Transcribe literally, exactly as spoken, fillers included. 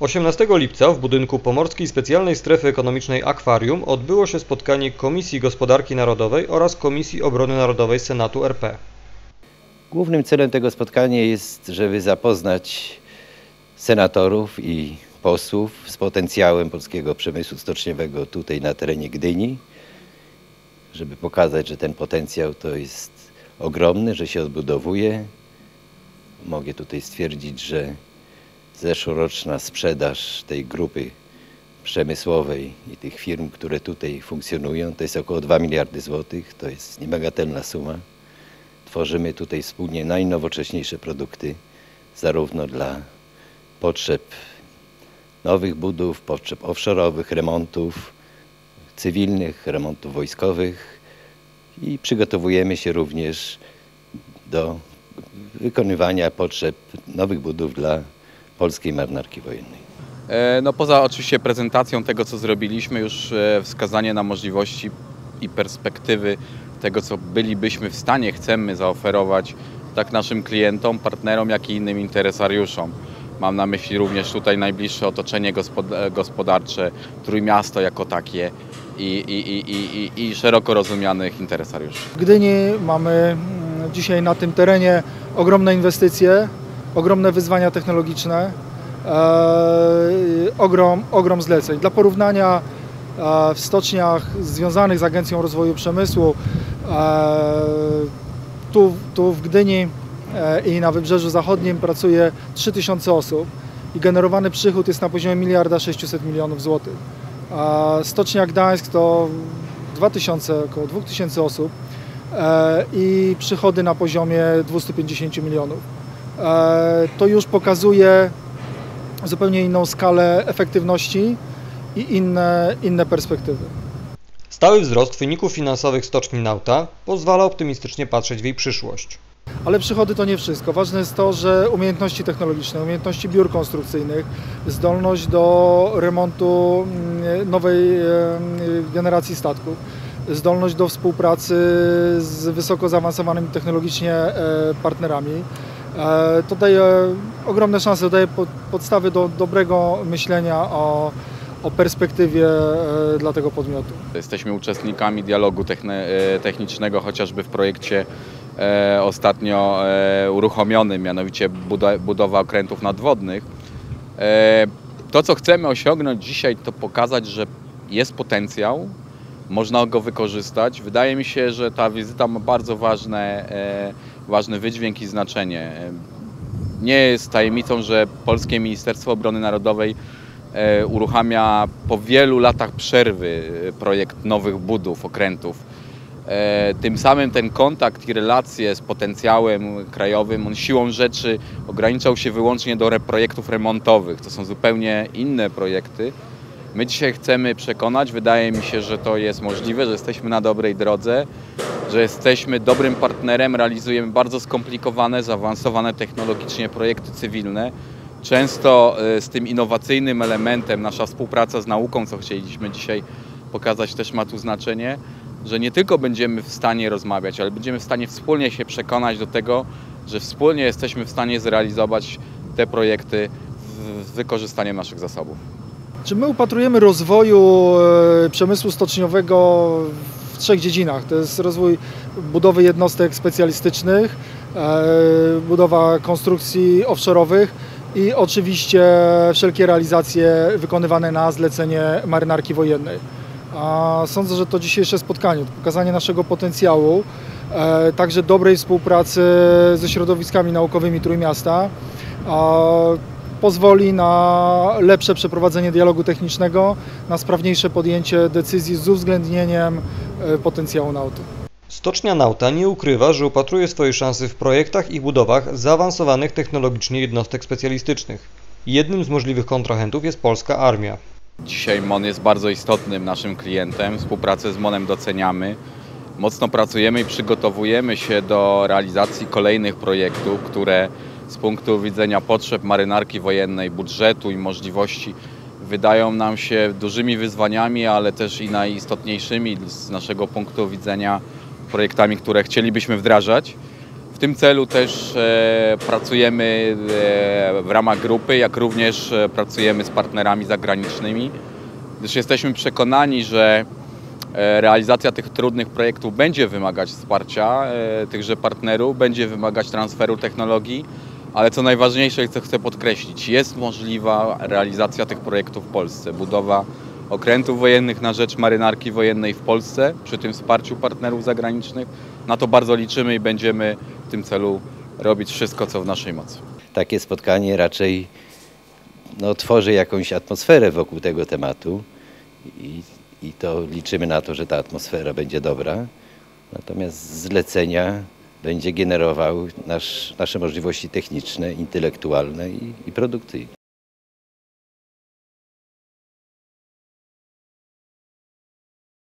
osiemnastego lipca w budynku Pomorskiej Specjalnej Strefy Ekonomicznej Akwarium odbyło się spotkanie Komisji Gospodarki Narodowej oraz Komisji Obrony Narodowej Senatu R P. Głównym celem tego spotkania jest, żeby zapoznać senatorów i posłów z potencjałem polskiego przemysłu stoczniowego tutaj na terenie Gdyni, żeby pokazać, że ten potencjał to jest ogromny, że się odbudowuje. Mogę tutaj stwierdzić, że zeszłoroczna sprzedaż tej grupy przemysłowej i tych firm, które tutaj funkcjonują, to jest około dwa miliardy złotych, to jest niebagatelna suma. Tworzymy tutaj wspólnie najnowocześniejsze produkty, zarówno dla potrzeb nowych budów, potrzeb offshore'owych, remontów cywilnych, remontów wojskowych i przygotowujemy się również do wykonywania potrzeb nowych budów dla polskiej marynarki wojennej. No poza oczywiście prezentacją tego, co zrobiliśmy, już wskazanie na możliwości i perspektywy tego, co bylibyśmy w stanie, chcemy zaoferować tak naszym klientom, partnerom, jak i innym interesariuszom. Mam na myśli również tutaj najbliższe otoczenie gospodarcze, Trójmiasto jako takie i, i, i, i, i szeroko rozumianych interesariuszy. W Gdyni mamy dzisiaj na tym terenie ogromne inwestycje, ogromne wyzwania technologiczne, e, ogrom, ogrom zleceń. Dla porównania e, w stoczniach związanych z Agencją Rozwoju Przemysłu e, tu, tu w Gdyni e, i na Wybrzeżu Zachodnim pracuje trzy tysiące osób i generowany przychód jest na poziomie miliarda sześciuset milionów złotych. A Stocznia Gdańsk to dwa tysiące, około dwa tysiące osób e, i przychody na poziomie dwieście pięćdziesiąt milionów. E, to już pokazuje zupełnie inną skalę efektywności i inne, inne perspektywy. Stały wzrost wyników finansowych stoczni Nauta pozwala optymistycznie patrzeć w jej przyszłość. Ale przychody to nie wszystko. Ważne jest to, że umiejętności technologiczne, umiejętności biur konstrukcyjnych, zdolność do remontu nowej generacji statków, zdolność do współpracy z wysoko zaawansowanymi technologicznie partnerami. To daje ogromne szanse, daje podstawy do dobrego myślenia o, o perspektywie dla tego podmiotu. Jesteśmy uczestnikami dialogu technicznego, chociażby w projekcie e, ostatnio e, uruchomionym, mianowicie budowa, budowa okrętów nadwodnych. E, to, co chcemy osiągnąć dzisiaj, to pokazać, że jest potencjał, można go wykorzystać. Wydaje mi się, że ta wizyta ma bardzo ważne, e, ważny wydźwięk i znaczenie. Nie jest tajemnicą, że Polskie Ministerstwo Obrony Narodowej e, uruchamia po wielu latach przerwy projekt nowych budów, okrętów. E, tym samym ten kontakt i relacje z potencjałem krajowym, on siłą rzeczy ograniczał się wyłącznie do projektów remontowych. To są zupełnie inne projekty. My dzisiaj chcemy przekonać, wydaje mi się, że to jest możliwe, że jesteśmy na dobrej drodze, że jesteśmy dobrym partnerem, realizujemy bardzo skomplikowane, zaawansowane technologicznie projekty cywilne. Często z tym innowacyjnym elementem nasza współpraca z nauką, co chcieliśmy dzisiaj pokazać, też ma tu znaczenie, że nie tylko będziemy w stanie rozmawiać, ale będziemy w stanie wspólnie się przekonać do tego, że wspólnie jesteśmy w stanie zrealizować te projekty z wykorzystaniem naszych zasobów. Czy my upatrujemy rozwoju przemysłu stoczniowego w trzech dziedzinach? To jest rozwój budowy jednostek specjalistycznych, budowa konstrukcji offshore'owych i oczywiście wszelkie realizacje wykonywane na zlecenie marynarki wojennej. Sądzę, że to dzisiejsze spotkanie, to pokazanie naszego potencjału, także dobrej współpracy ze środowiskami naukowymi Trójmiasta, pozwoli na lepsze przeprowadzenie dialogu technicznego, na sprawniejsze podjęcie decyzji z uwzględnieniem potencjału Nauty. Stocznia Nauta nie ukrywa, że upatruje swoje szanse w projektach i budowach zaawansowanych technologicznie jednostek specjalistycznych. Jednym z możliwych kontrahentów jest polska armia. Dzisiaj M O N jest bardzo istotnym naszym klientem, współpracę z M O N-em doceniamy. Mocno pracujemy i przygotowujemy się do realizacji kolejnych projektów, które z punktu widzenia potrzeb marynarki wojennej, budżetu i możliwości wydają nam się dużymi wyzwaniami, ale też i najistotniejszymi z naszego punktu widzenia projektami, które chcielibyśmy wdrażać. W tym celu też e, pracujemy e, w ramach grupy, jak również e, pracujemy z partnerami zagranicznymi, gdyż jesteśmy przekonani, że e, realizacja tych trudnych projektów będzie wymagać wsparcia e, tychże partnerów, będzie wymagać transferu technologii, ale co najważniejsze, co chcę podkreślić, jest możliwa realizacja tych projektów w Polsce, budowa okrętów wojennych na rzecz marynarki wojennej w Polsce przy tym wsparciu partnerów zagranicznych. Na to bardzo liczymy i będziemy w tym celu robić wszystko, co w naszej mocy. Takie spotkanie raczej no, tworzy jakąś atmosferę wokół tego tematu i, i to liczymy na to, że ta atmosfera będzie dobra. Natomiast z zlecenia będzie generował nasz, nasze możliwości techniczne, intelektualne i, i produkcyjne.